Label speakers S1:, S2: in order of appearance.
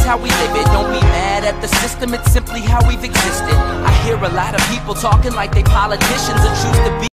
S1: how we live it. Don't be mad at the system, it's simply how we've existed. I hear a lot of people talking like they politicians and choose to be